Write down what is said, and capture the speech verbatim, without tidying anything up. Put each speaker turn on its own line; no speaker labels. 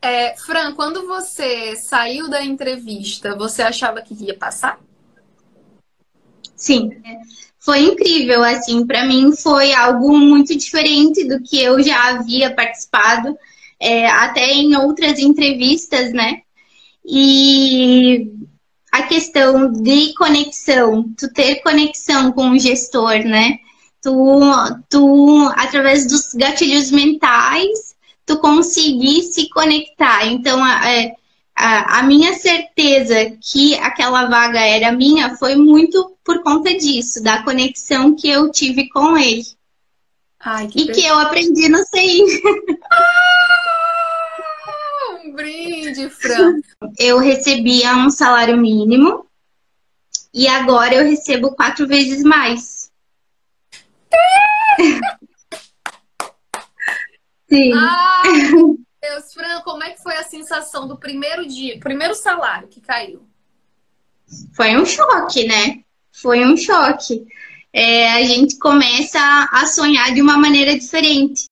É, Fran, quando você saiu da entrevista, você achava que ia passar?
Sim, foi incrível, assim, para mim foi algo muito diferente do que eu já havia participado, é, até em outras entrevistas, né? E a questão de conexão, tu ter conexão com o gestor, né? Tu, tu, através dos gatilhos mentais, tu conseguir se conectar. Então, a, é, a, a minha certeza que aquela vaga era minha foi muito por conta disso, da conexão que eu tive com ele.
Ai, que
E que
perfeito.
eu aprendi no C I.
Um brinde, Fran.
Eu recebia um salário mínimo e agora eu recebo quatro vezes mais. Sim.
Ai, meu Deus, Fran, como é que foi a sensação do primeiro dia, primeiro salário que caiu?
Foi um choque, né? Foi um choque. É, a gente começa a sonhar de uma maneira diferente.